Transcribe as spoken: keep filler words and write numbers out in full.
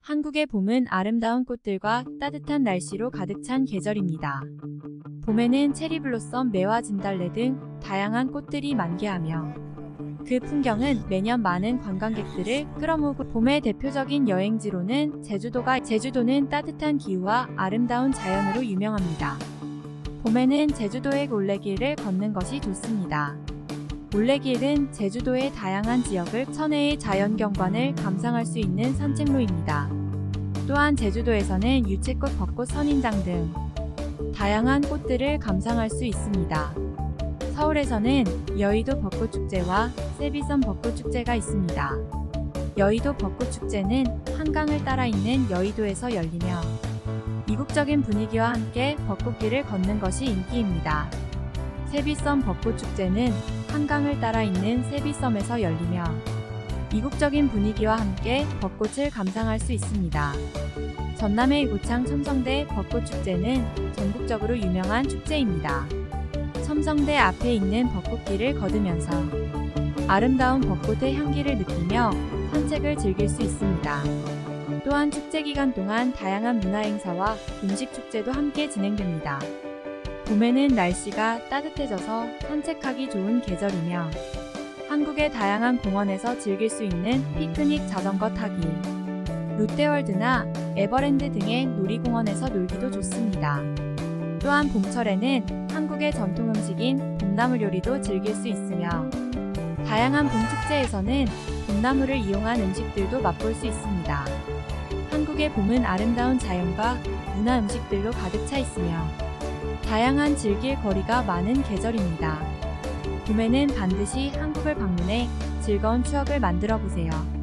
한국의 봄은 아름다운 꽃들과 따뜻한 날씨로 가득 찬 계절입니다. 봄에는 체리블로썸, 매화, 진달래 등 다양한 꽃들이 만개하며 그 풍경은 매년 많은 관광객들을 끌어모으고 봄의 대표적인 여행지로는 제주도가 제주도는 따뜻한 기후와 아름다운 자연으로 유명합니다. 봄에는 제주도의 올레길을 걷는 것이 좋습니다. 올레길은 제주도의 다양한 지역을 천혜의 자연경관을 감상할 수 있는 산책로입니다. 또한 제주도에서는 유채꽃, 벚꽃, 선인장 등 다양한 꽃들을 감상할 수 있습니다. 서울에서는 여의도 벚꽃축제와 세비섬 벚꽃축제가 있습니다. 여의도 벚꽃축제는 한강을 따라 있는 여의도에서 열리며 이국적인 분위기와 함께 벚꽃길을 걷는 것이 인기입니다. 세비섬 벚꽃축제는 한강을 따라 있는 세비섬에서 열리며 이국적인 분위기와 함께 벚꽃을 감상할 수 있습니다. 전남의 고창 첨성대 벚꽃축제는 전국적으로 유명한 축제입니다. 첨성대 앞에 있는 벚꽃길을 걸으면서 아름다운 벚꽃의 향기를 느끼며 산책을 즐길 수 있습니다. 또한 축제 기간 동안 다양한 문화행사와 음식축제도 함께 진행됩니다. 봄에는 날씨가 따뜻해져서 산책하기 좋은 계절이며 한국의 다양한 공원에서 즐길 수 있는 피크닉, 자전거 타기, 롯데월드나 에버랜드 등의 놀이공원에서 놀기도 좋습니다. 또한 봄철에는 한국의 전통 음식인 봄나물 요리도 즐길 수 있으며 다양한 봄축제에서는 봄나물을 이용한 음식들도 맛볼 수 있습니다. 한국의 봄은 아름다운 자연과 문화 음식들로 가득 차 있으며 다양한 즐길 거리가 많은 계절입니다. 봄에는 반드시 한국을 방문해 즐거운 추억을 만들어 보세요.